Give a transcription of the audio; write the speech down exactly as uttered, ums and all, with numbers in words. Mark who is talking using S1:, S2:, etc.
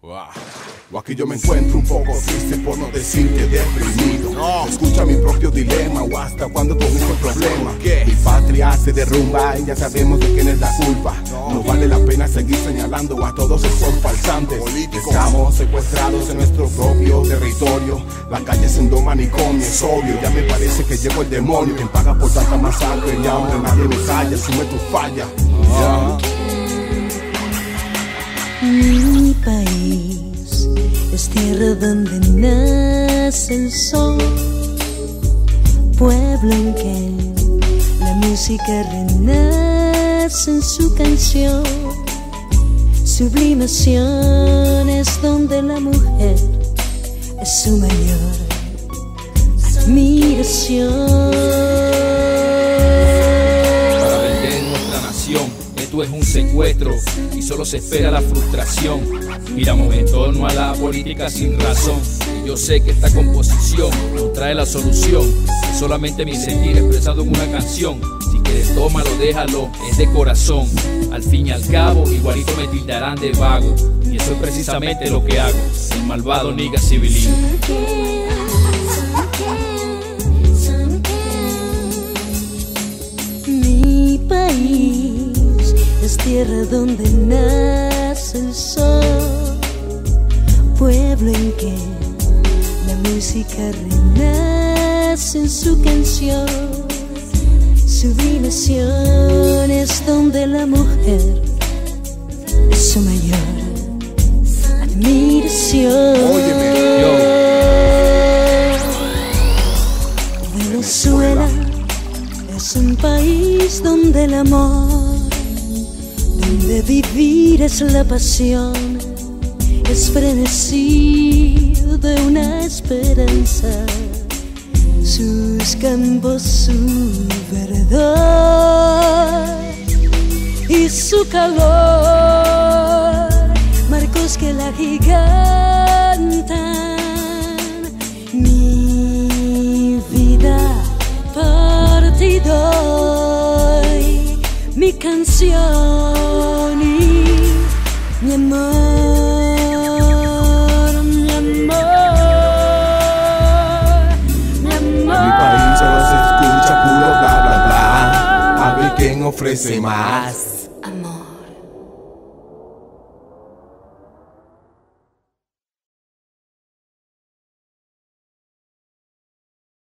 S1: O aquí yo me encuentro un poco triste, por no decirte deprimido. No. Escucha mi propio dilema, o hasta cuando comienza el problema. ¿Qué? Mi patria se derrumba y ya sabemos de quién es la culpa. No, no vale la pena seguir señalando a todos esos falsantes. Políticos. Estamos secuestrados en nuestro propio territorio. La calle es un manicomio, es obvio. Ya me parece que llegó el demonio. Quien paga por tanta masacre y hambre, nadie me calla, asume tu falla.
S2: Oh. Yeah. Mi país es tierra donde nace el sol, pueblo en que la música renace en su canción. Sublimación es donde la mujer es su mayor admiración.
S3: Esto es un secuestro y solo se espera la frustración. Giramos en torno a la política sin razón. Y yo sé que esta composición nos trae la solución. Es solamente mi sentir expresado en una canción. Si quieres tómalo, déjalo, es de corazón. Al fin y al cabo, igualito me tildarán de vago. Y eso es precisamente lo que hago. El malvado nigga civilino.
S2: Mi país es tierra donde nace el sol, pueblo en que la música renace en su canción. Sublimación es donde la mujer es su mayor admiración.
S1: Óyeme, yo.
S2: Venezuela es un país donde el amor, donde vivir es la pasión, es frenesí de una esperanza, sus campos, su verdor y su calor, marcos que la gigantan. Mi vida por ti doy, mi canción y mi amor, mi amor, mi amor.
S1: En mi país solo se escucha puro bla bla bla. A ver quién ofrece más.